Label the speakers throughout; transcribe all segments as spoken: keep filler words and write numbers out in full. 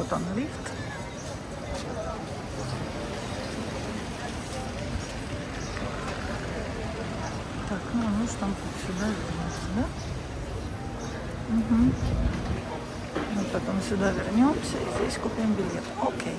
Speaker 1: Вот он, лифт. Так, ну нужно сюда вернуться, да? Угу. Мы потом сюда вернемся и здесь купим билет. Окей.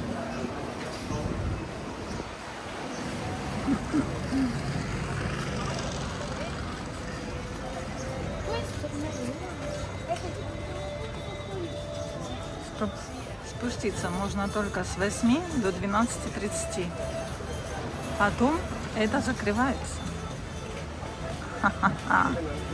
Speaker 1: Чтобы спуститься можно только с восьми до двенадцати тридцати. Потом это закрывается. Ха-ха-ха.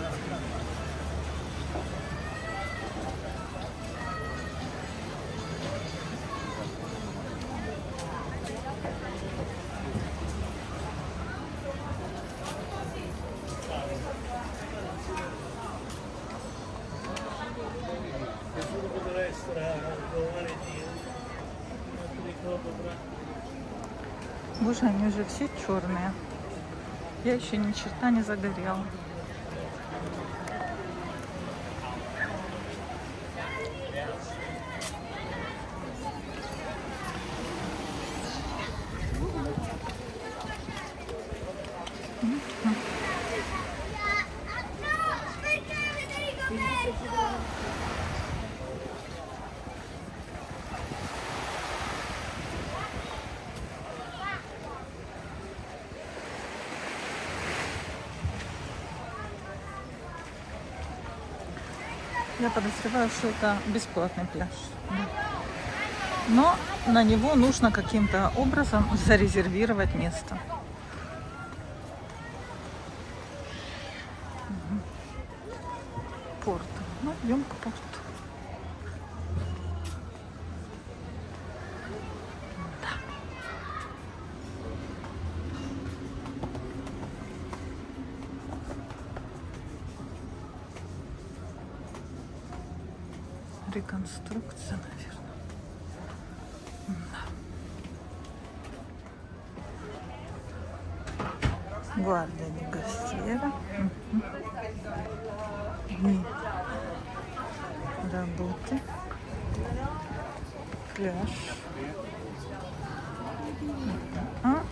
Speaker 1: Боже, они уже все черные. Я еще ни черта не загорела. Я подозреваю, что это бесплатный пляж. Но на него нужно каким-то образом зарезервировать место. Угу. Порт. Ну, идем к порту. Реконструкция, наверное. Да. Гвардия ди Костьера. Дни работы. Пляж. А.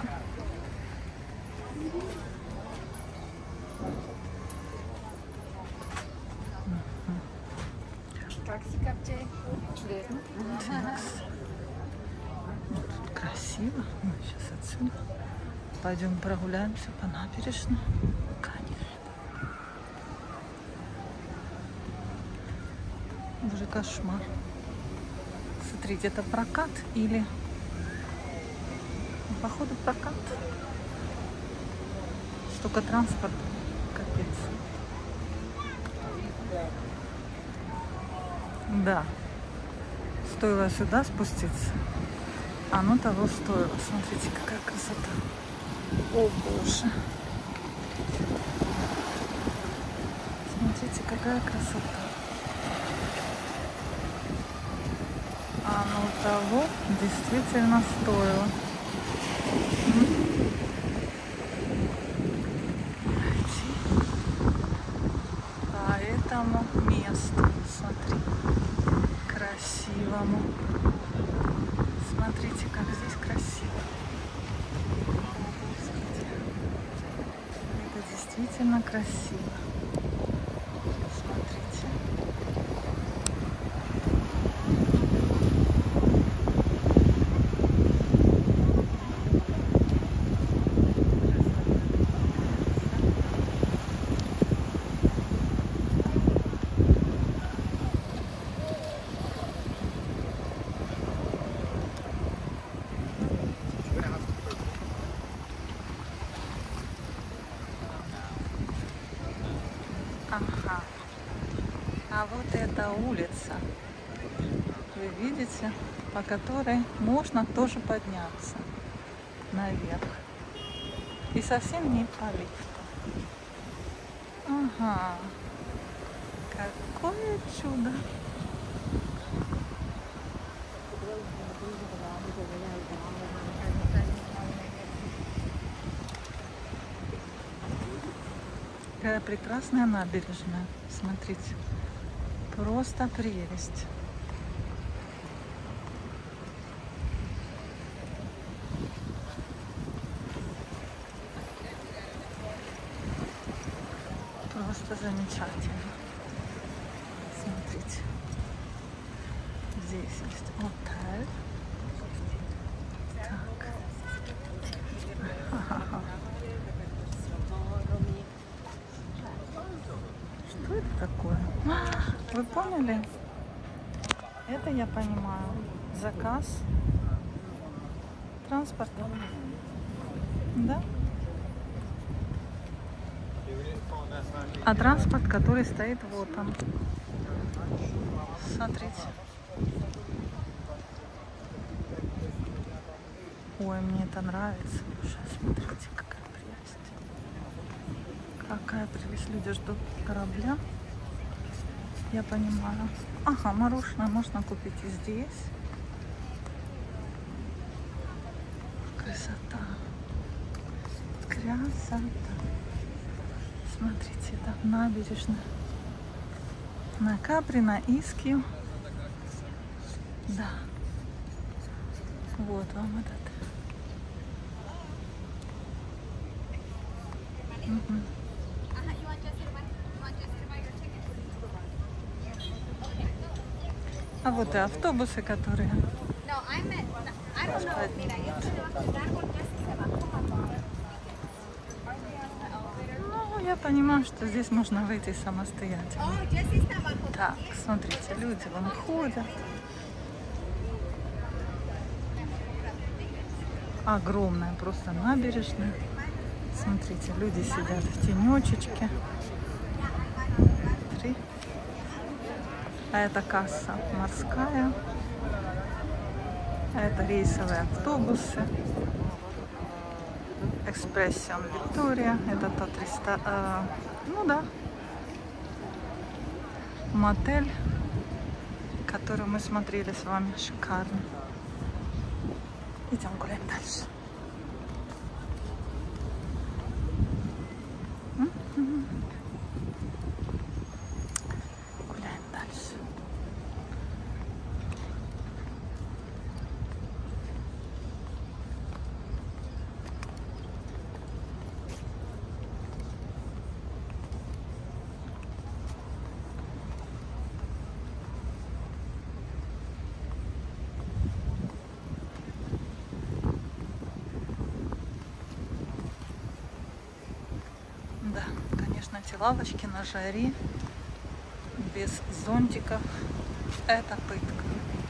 Speaker 1: Тут красиво. Мы сейчас отсюда пойдем прогуляемся по набережной. Конечно. Боже, кошмар. Смотрите, это прокат или... Походу прокат. Столько транспорта. Капец. Да. Стоило сюда спуститься. Оно того стоило. Смотрите, какая красота. О, боже. Смотрите, какая красота. Оно того действительно стоило. По этому месту. Смотри. Красивому. Смотрите, как здесь красиво. Это действительно красиво. Смотрите. Ага. А вот эта улица, вы видите, по которой можно тоже подняться наверх. И совсем не по лифту. Ага. Какое чудо. Какая прекрасная набережная. Смотрите. Просто прелесть. замечательно. Смотрите. Здесь есть отель. Так. Ага. Что это такое? Вы поняли? Это, я понимаю, заказ транспорта. Да? А транспорт, который стоит вот он. Смотрите. Ой, мне это нравится. Сейчас смотрите, какая прелесть. Какая прелесть. Люди ждут корабля. Я понимаю. Ага, мороженое можно купить и здесь. Красота. Красота. Смотрите, это набережная. На Капри, на Искью. Да. Вот вам этот. Угу. А вот и автобусы, которые... Ну, я понимаю, что здесь можно выйти самостоятельно. Так, смотрите, люди вон ходят. Огромная просто набережная. Смотрите, люди сидят в тенечечке. Три. А это касса морская. А это рейсовые автобусы. Экспрессион Виктория. Это тот ресторан. Э, ну да. Мотель, который мы смотрели с вами. Шикарно. Идем гулять дальше. Гуляем дальше. Да, конечно, эти лавочки на жаре, без зонтиков, это пытка.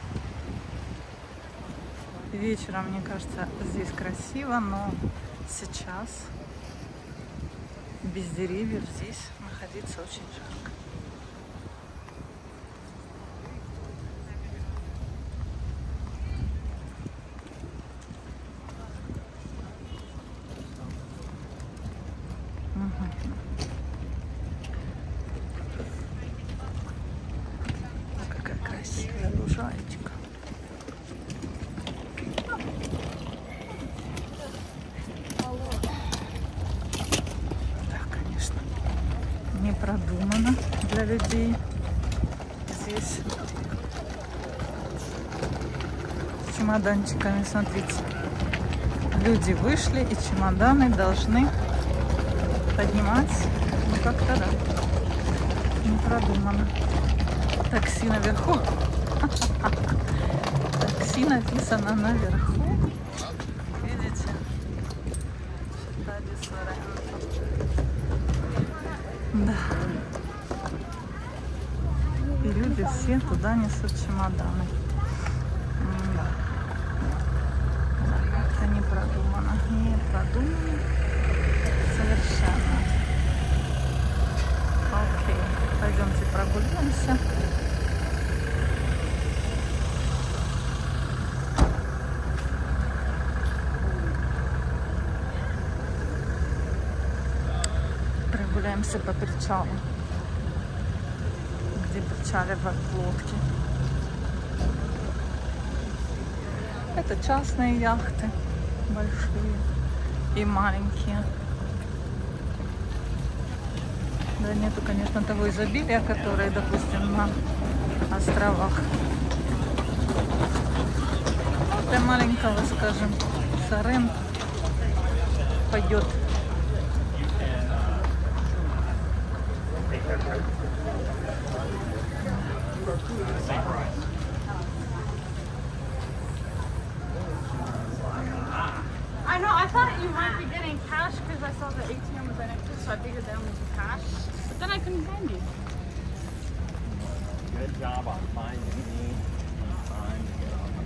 Speaker 1: Вечером, мне кажется, здесь красиво, но сейчас без деревьев здесь находиться очень жарко. Какая красивая лужайка. Да, конечно, не продумано для людей. Здесь с чемоданчиками, смотрите. Люди вышли, и чемоданы должны поднимать. Ну, как-то да. Не продумано. Такси наверху. Такси написано наверху. Видите? Да. И люди все туда несут чемоданы. Да. Это не продумано. Не продумано. Совершенно. Окей. Пойдемте прогуляемся. Прогуляемся по причалу, где причаливают лодки. Это частные яхты, большие и маленькие. Да, нету, конечно, того изобилия, которое, допустим, на островах. Ну, для маленького, скажем, Соренто пойдет. I know, I thought you might be getting cash because I saw the A T M was right next to it, so I figured they only do cash. But then I couldn't find you.
Speaker 2: Good job on finding me on time to get on.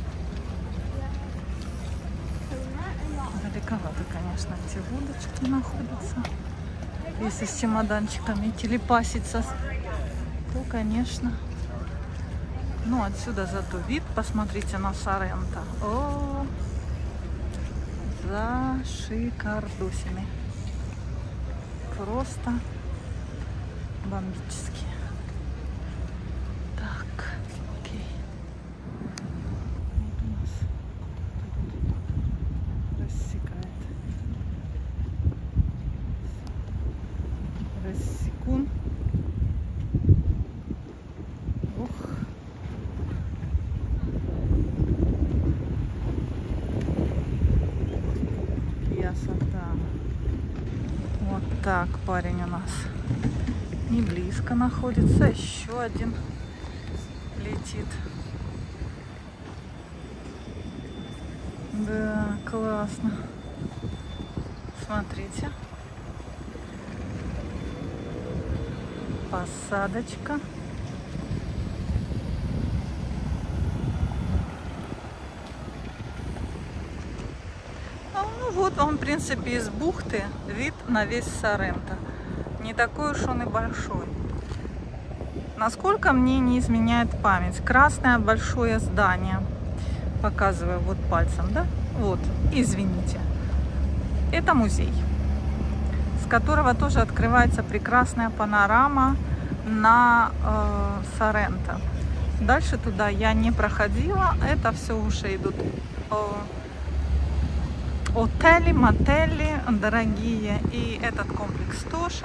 Speaker 1: Далековато, конечно, эти удочки находятся. Если с чемоданчиками телепаситься, то, конечно. Ну, отсюда зато вид, посмотрите на Соренто. О, за шикардусями. Просто бомбически. Так, окей. Вот у нас рассекает. Рассекун. Ух. Красота. Вот так парень у нас не близко находится. Еще один летит. Да, классно. Смотрите. Посадочка. Ну вот он, в принципе, из бухты вид на весь Соренто. Не такой уж он и большой. Насколько мне не изменяет память. Красное большое здание. Показываю вот пальцем, да? Вот, извините. Это музей, с которого тоже открывается прекрасная панорама на э, Соренто. Дальше туда я не проходила. Это все уже идут э, отели, мотели дорогие. И этот комплекс тоже.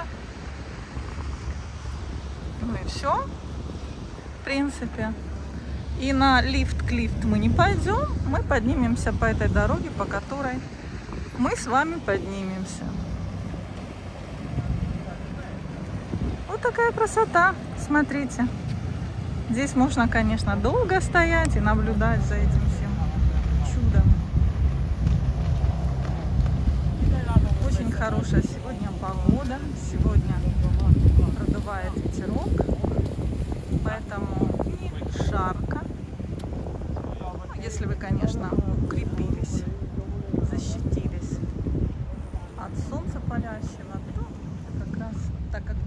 Speaker 1: Ну и все, в принципе. И на лифт к лифт мы не пойдем. Мы поднимемся по этой дороге, по которой мы с вами поднимемся. Вот такая красота. Смотрите. Здесь можно, конечно, долго стоять и наблюдать за этим всем чудом. Очень хорошая сегодня погода. Сегодня продувает ветерок. Поэтому не жарко. Если вы, конечно, укрепились, защитились от солнца палящего, то как раз так как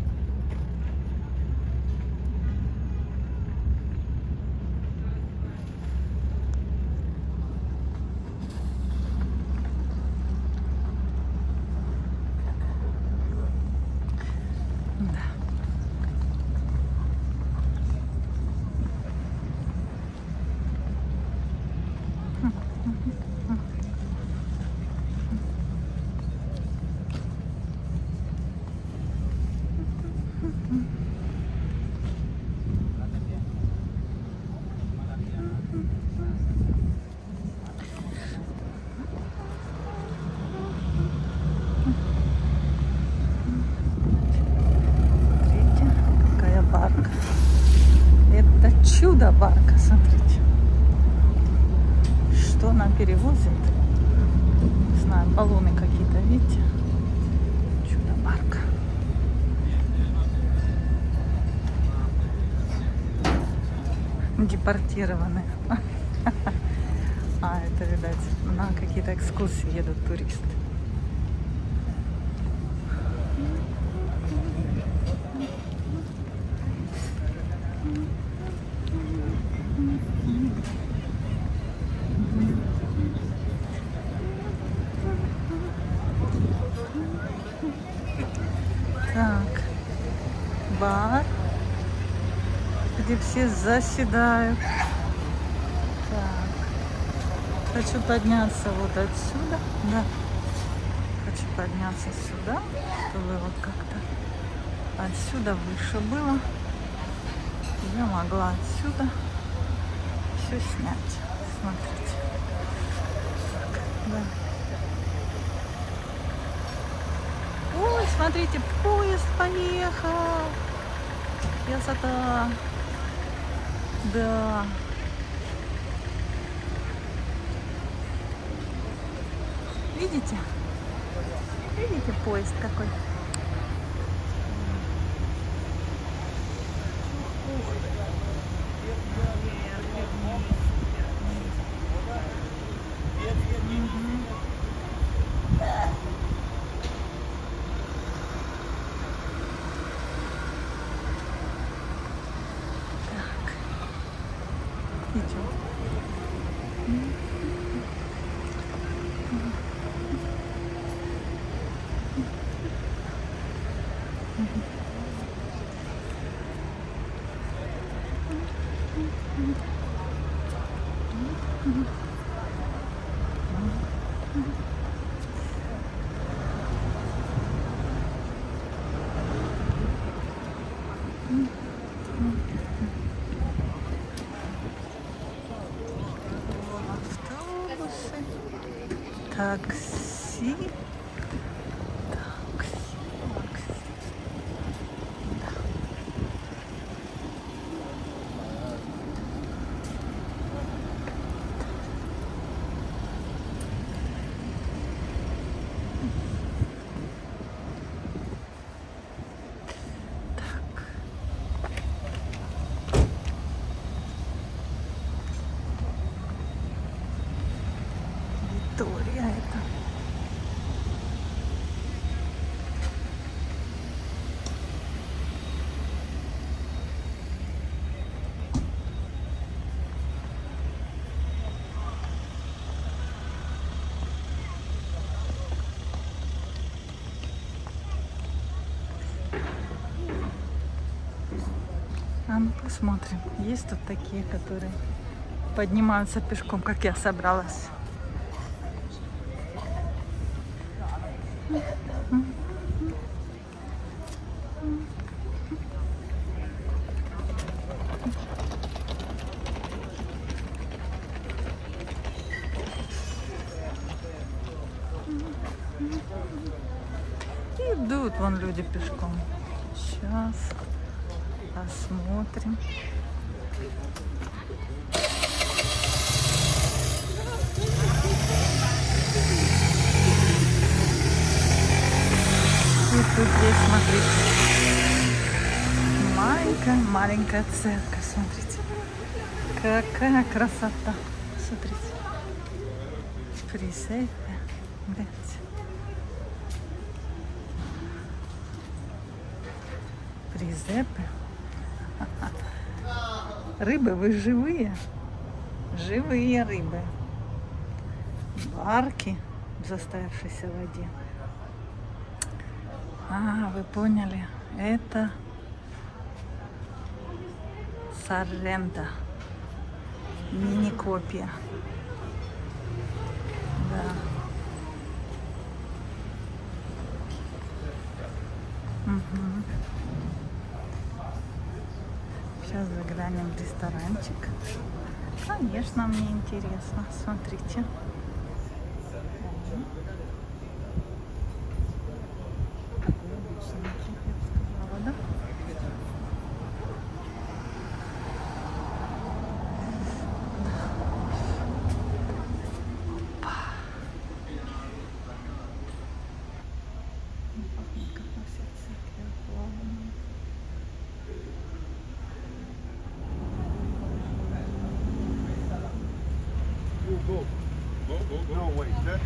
Speaker 1: чудо-барка, смотрите, что она перевозит. Не знаю, баллоны какие-то, видите? Чудо-барка. Депортированы. А, это, видать, на какие-то экскурсии едут туристы. Так, бар, где все заседают. Так, хочу подняться вот отсюда, да, хочу подняться сюда, чтобы вот как-то отсюда выше было. Я могла отсюда все снять. Смотрите. Так, да. Ой, смотрите, поезд поехал. Красота. Да. Видите? Видите поезд какой? Автобусы, такси, такси, такси. Да. Виктория это. А ну посмотрим. Есть тут такие, которые поднимаются пешком, как я собралась. Идут вон люди пешком. Сейчас посмотрим. И тут есть, смотрите, маленькая, маленькая церковь, смотрите. Какая красота. Смотрите. Присейпе. Гляньте. Призепы. Рыбы, вы живые? Живые рыбы. Барки в застоявшейся воде. А, вы поняли, это Сорренто. Мини-копия. Да. Угу. Сейчас заглянем в ресторанчик. Конечно, мне интересно. Смотрите.
Speaker 3: No, wait, that...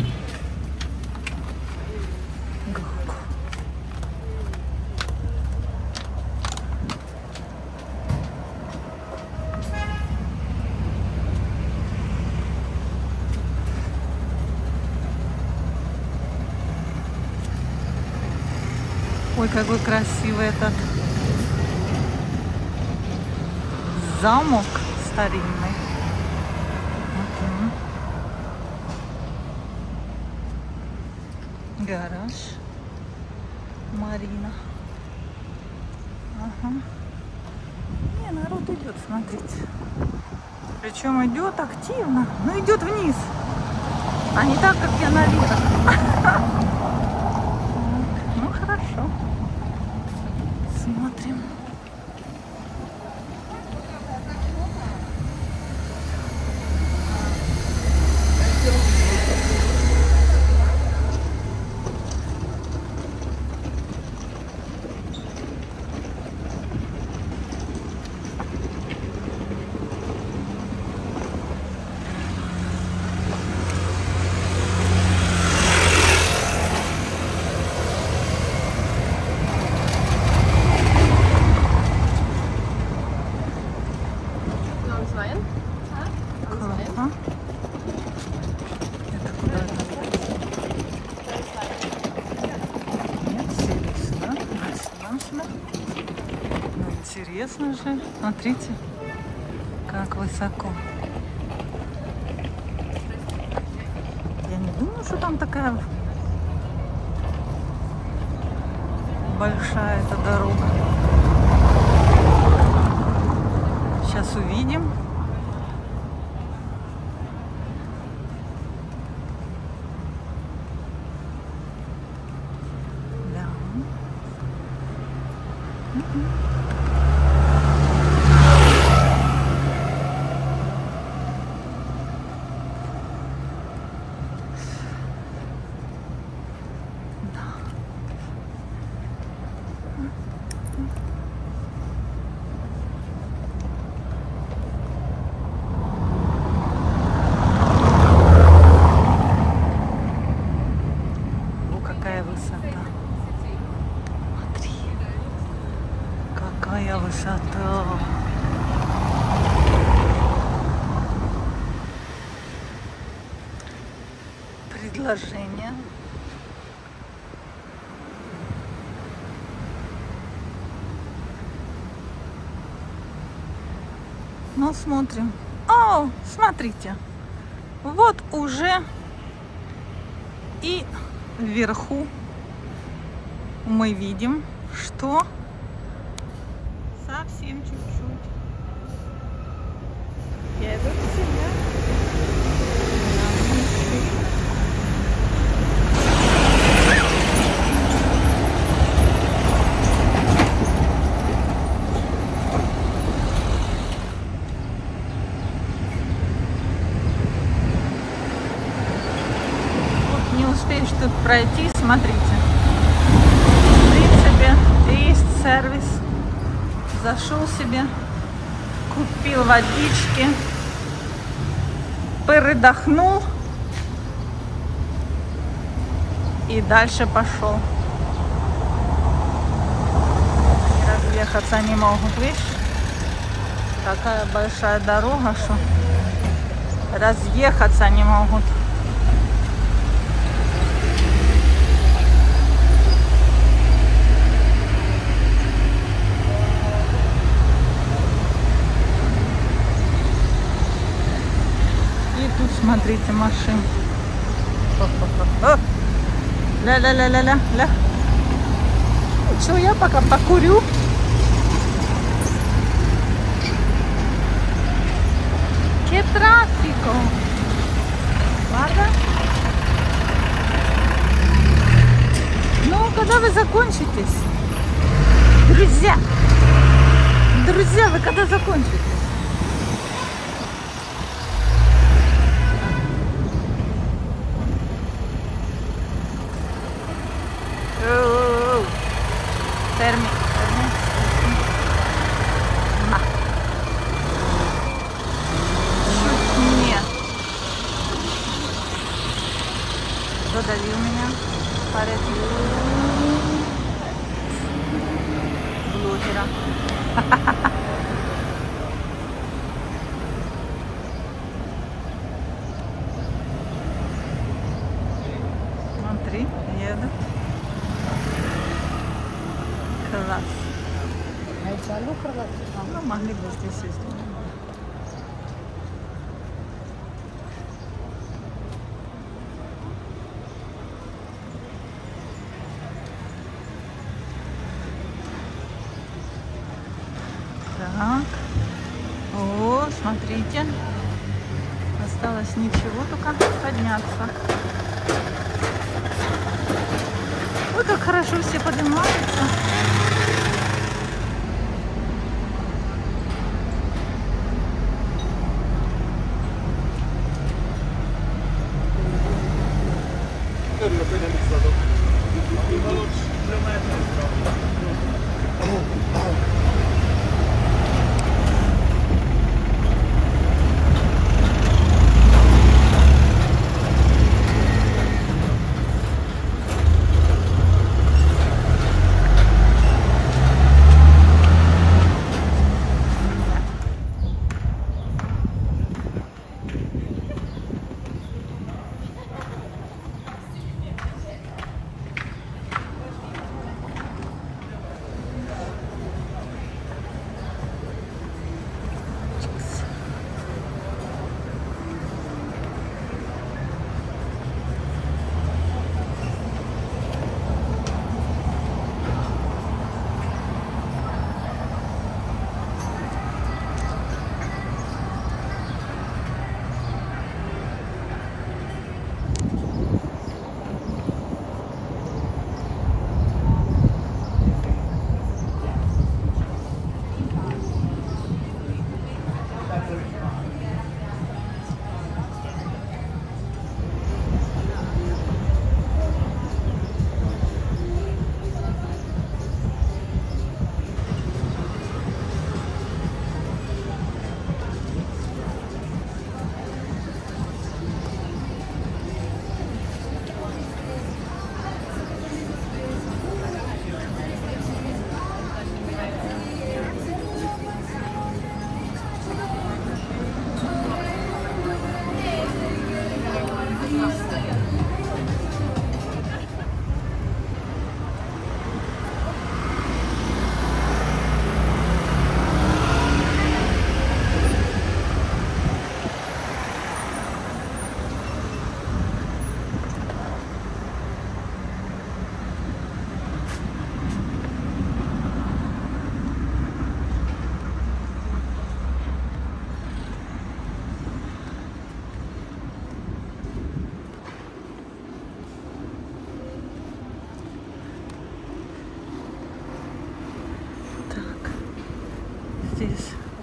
Speaker 1: Ой, какой красивый этот замок старинный. Угу. Гараж. Марина. Ага. Не, народ идет, смотрите. Причем идет активно, но идет вниз. А не так, как я наверх. Посмотрим. Ага. Это куда это? Нет, сели сюда. Сюда, сюда. Ну, интересно же. Смотрите, как высоко. Я не думаю, что там такая большая эта дорога. Сейчас увидим. Какая высота! Предложение. Ну, смотрим. О, смотрите. Вот уже и вверху мы видим, что совсем чуть-чуть. Я иду к себе. Вот не успеешь тут пройти, смотрите. В принципе, есть сервис. Зашел себе, купил водички, передохнул и дальше пошел. Разъехаться не могут, видишь? Такая большая дорога, что разъехаться не могут. Тут смотрите машин. Ля-ля-ля-ля-ля. Что, я пока покурю. Che traffico. Guarda. Ну, когда вы закончитесь? Друзья. Друзья, вы когда закончитесь? Fermi, fermi. Ma. Чуть не задавил меня парень блогера. Смотри, едут. Класс. Ну, могли бы здесь сесть. Так. О, смотрите. Осталось ничего, только подняться. Ой, как хорошо все поднимаются.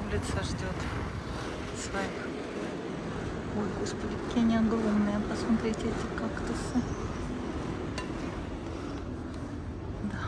Speaker 1: улица ждет своих. Ой, господи, какие они огромные. Посмотрите эти кактусы. Да.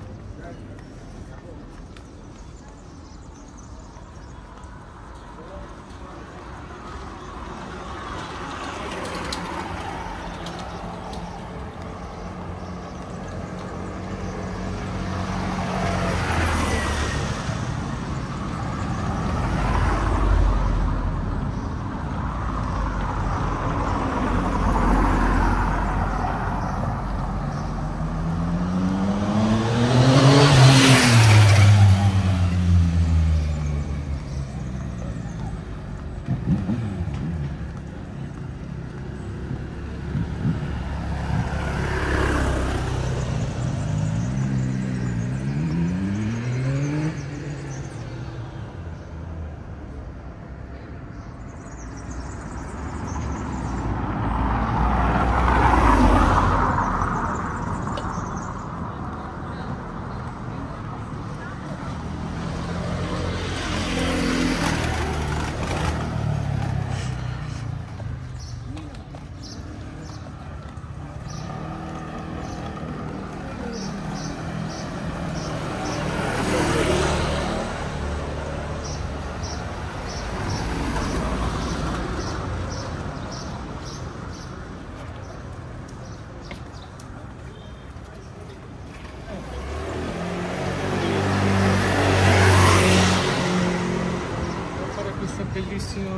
Speaker 2: Bellissimo.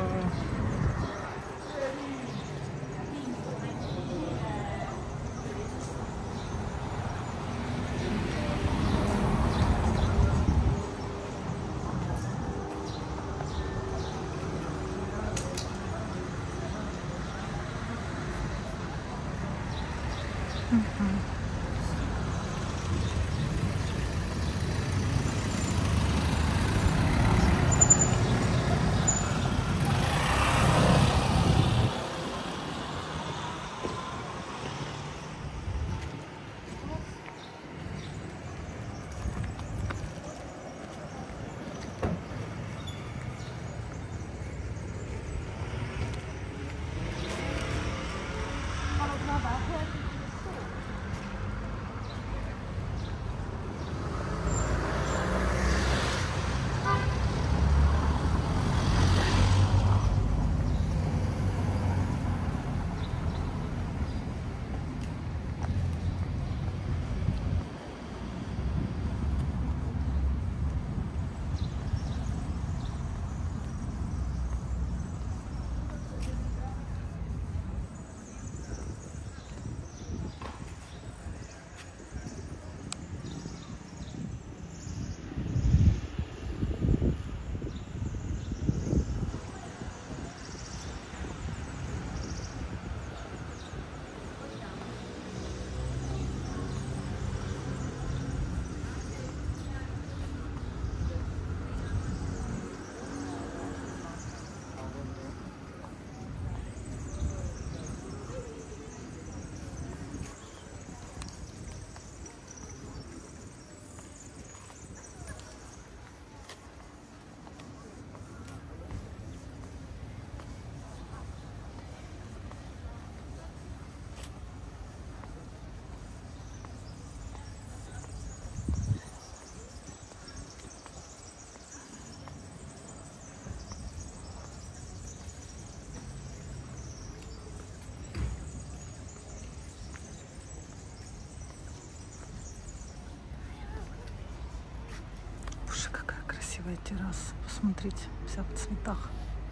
Speaker 1: Терраса, посмотрите, вся в цветах.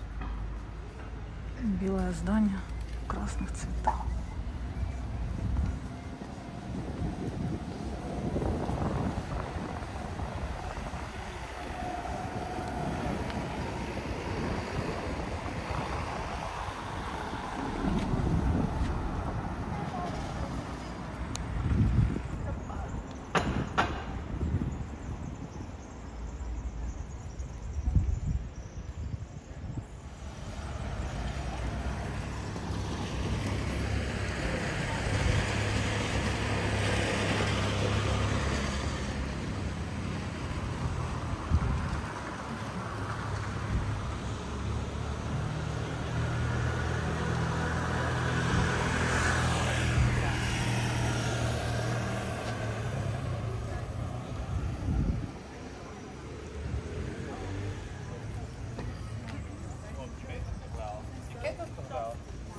Speaker 1: Белое здание в красных цветах.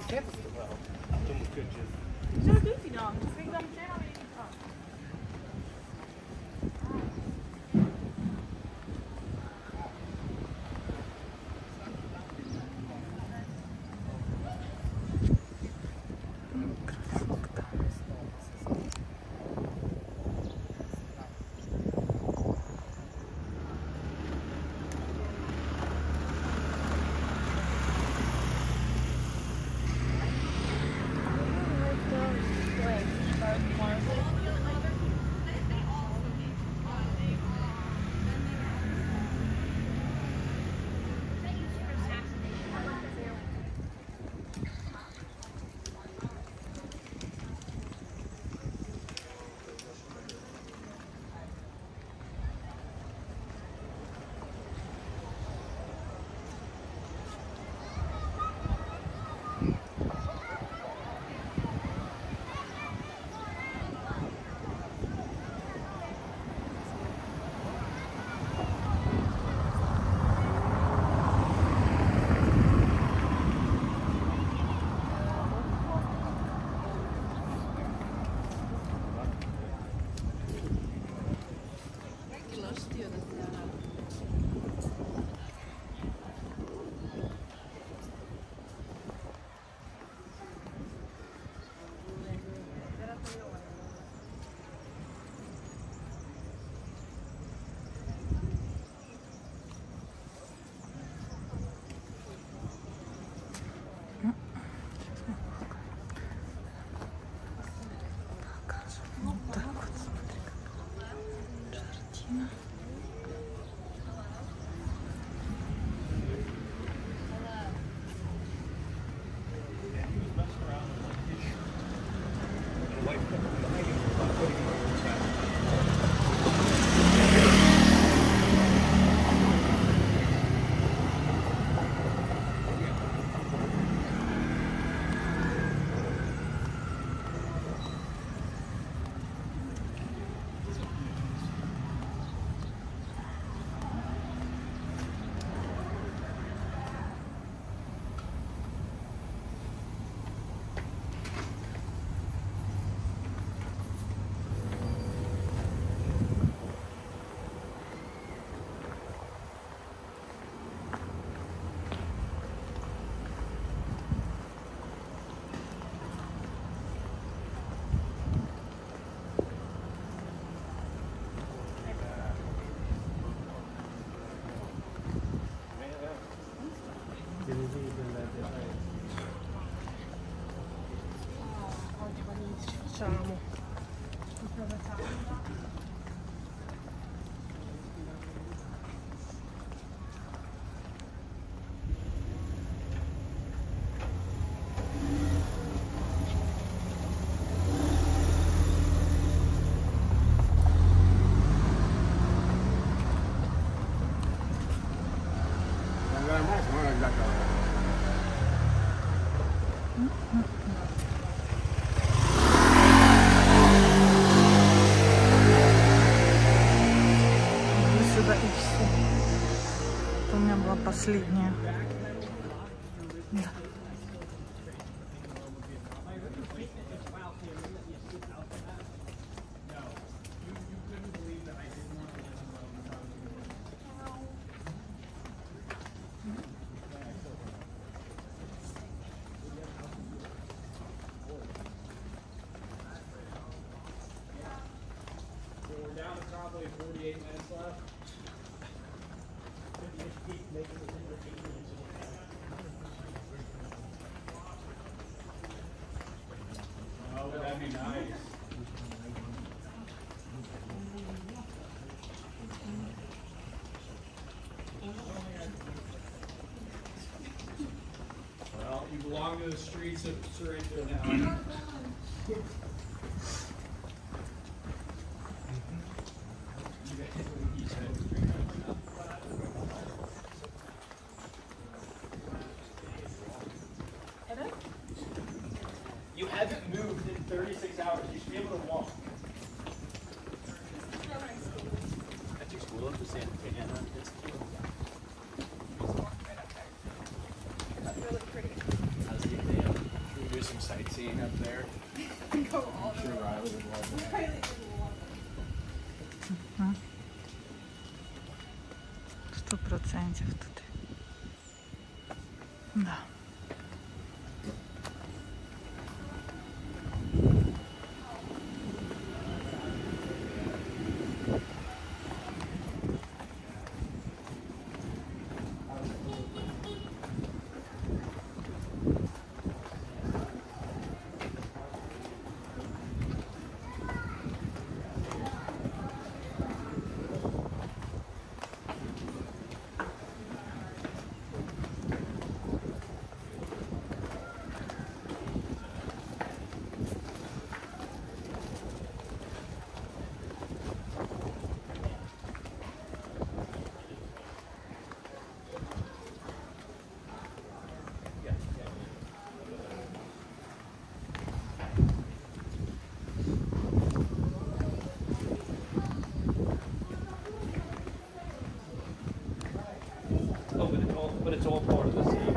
Speaker 1: Zo doet hij dan. Dat vind ik dan meteen alweer irritant.
Speaker 3: Facciamo.
Speaker 1: Сюда и все. Это у меня была последняя. Да.
Speaker 2: Oh, that'd be nice. Well, you belong to the streets of Sorrento now. You haven't moved in thirty-six hours. You should be able to walk. I took school up to Santa Ana. It's cute.
Speaker 3: That's really pretty.
Speaker 2: How's the exam? sightseeing up there. I'm sure Riley would love that.
Speaker 1: Сто процентів тут. Да.
Speaker 2: Oh, but it's all, but it's all part of the same.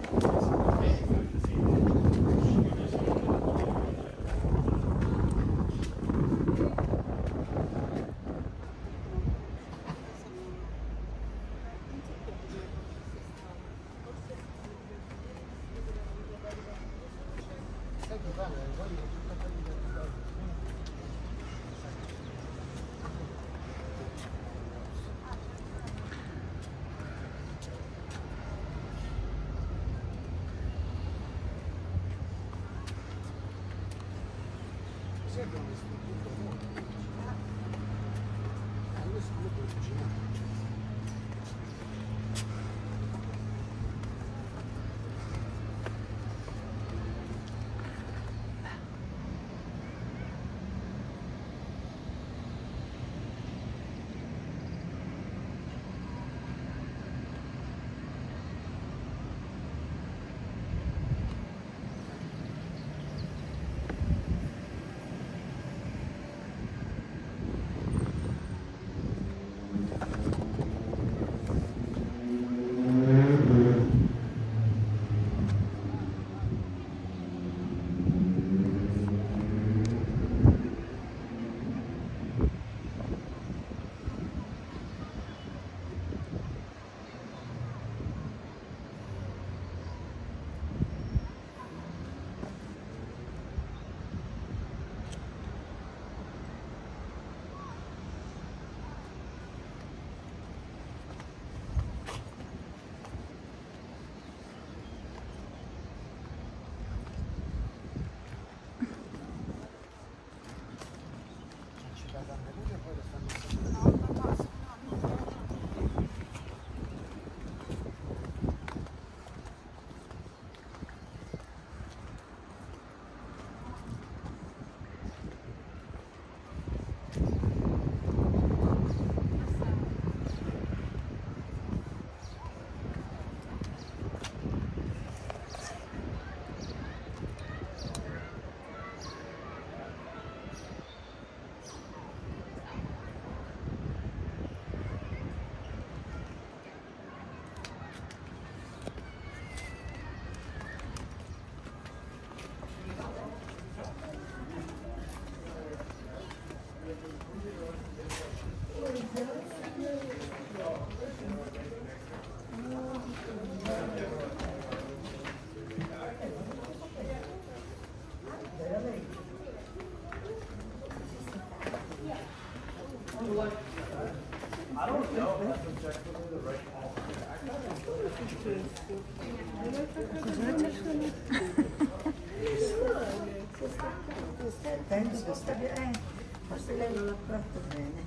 Speaker 3: Penso, sta bene, forse lei non l'ha fatto bene.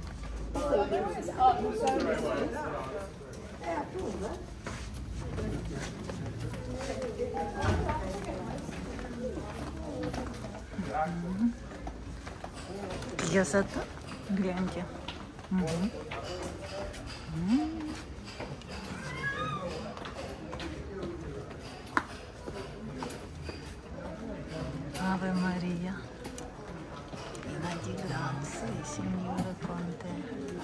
Speaker 3: Eh, appunto.
Speaker 1: Красота, гляньте. Угу. Ave Maria, piena di grazia, il Signore con te.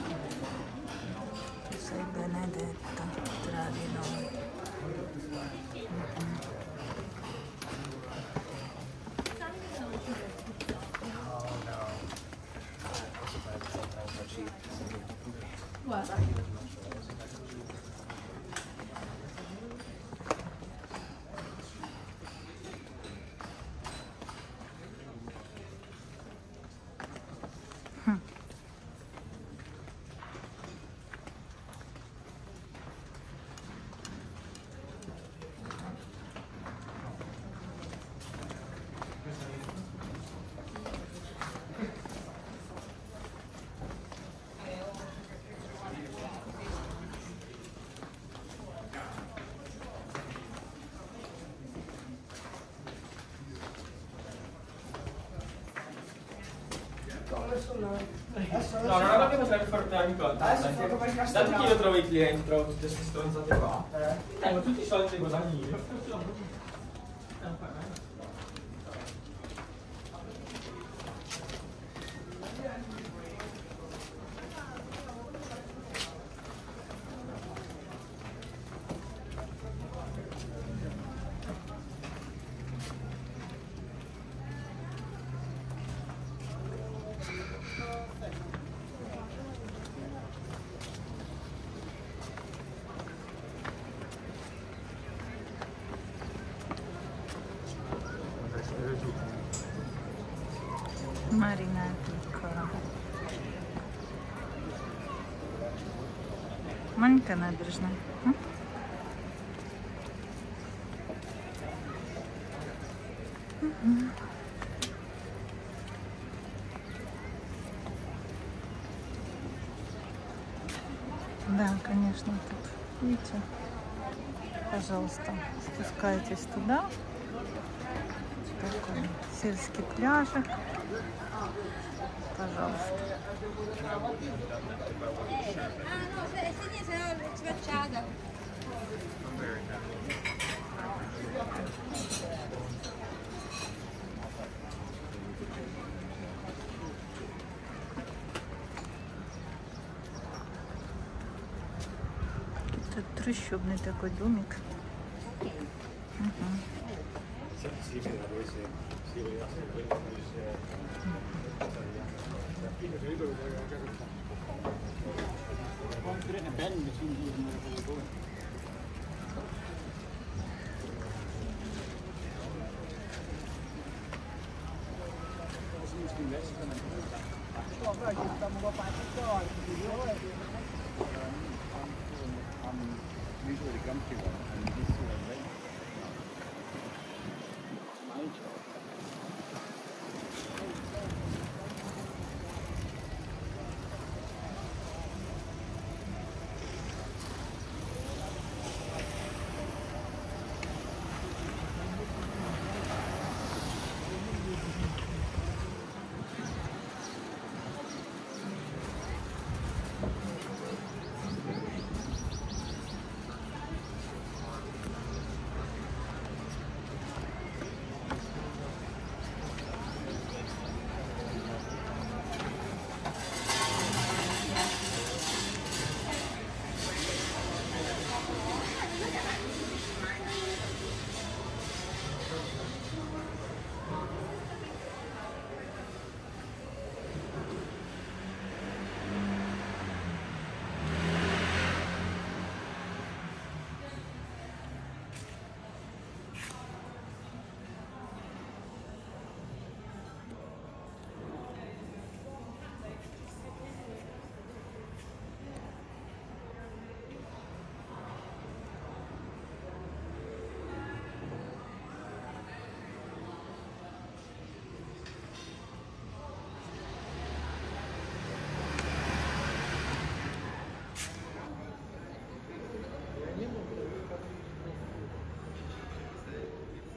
Speaker 1: Tu sei benedetta tra di noi. Mm-hmm.
Speaker 3: no.
Speaker 2: No, non è che potrebbe fare un conto.
Speaker 3: Adesso fa come il
Speaker 2: Dato
Speaker 3: castellano.
Speaker 2: che io trovo i clienti, trovo tutte queste stronzate qua.
Speaker 3: Eh?
Speaker 2: Tengo tutti i soldi che guadagni io.
Speaker 1: Marina è piccola. Маленькая набережная. М? Мгм. Да, конечно, тут, видите, пожалуйста, спускайтесь туда. Такой сельский пляжик. Пожалуйста.
Speaker 4: Ah no, se, se niente, se no sfacciata.
Speaker 1: Тут трущобный такой домик. Мгм.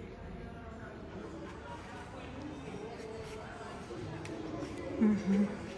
Speaker 1: Мгм.